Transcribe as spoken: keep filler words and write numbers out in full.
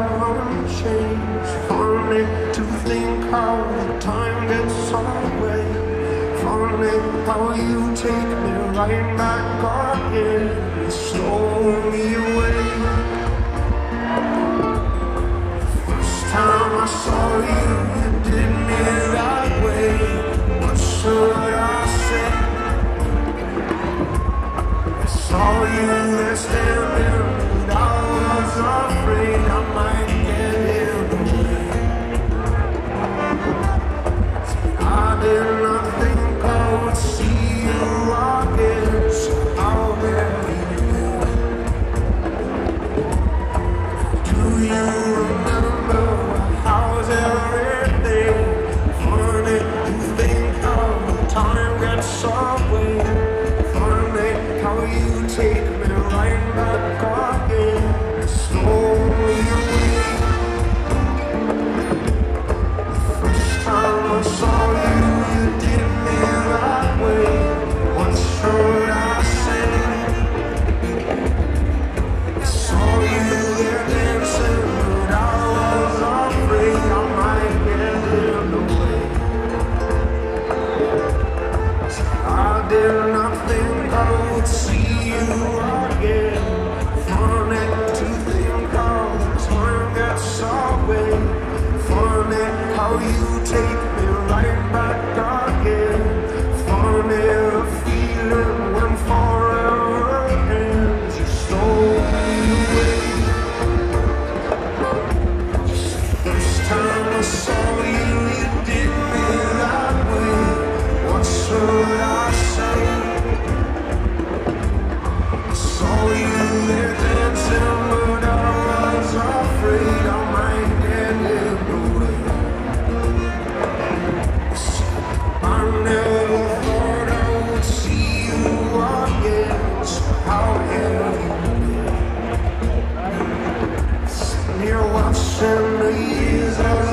unchanged. Funny to think how time gets away. Funny how you take me right back again and stole me away. First time I saw you, you did me that way. What should I say? I saw you there standing, and I was afraid I might get in the way. I did not think I would see you again, so how have you been? Do you remember how's everything? Funny to think how time gets away. Funny how you take me right back again and stole me away. First time I saw you, you did me that way. What should I say? I saw you there dancing, but I was afraid I might get in the way. I did not think I would see you again. Funny to think how time gets away. Funny how you take me right back again. Funny the feeling when forever ends. You stole me away. First time I saw you, you did me that way. What should I say? I saw you there dancing, but I was afraid I might get in the way. I never thought I would see you again, so how have you been? Sitting here watching the years as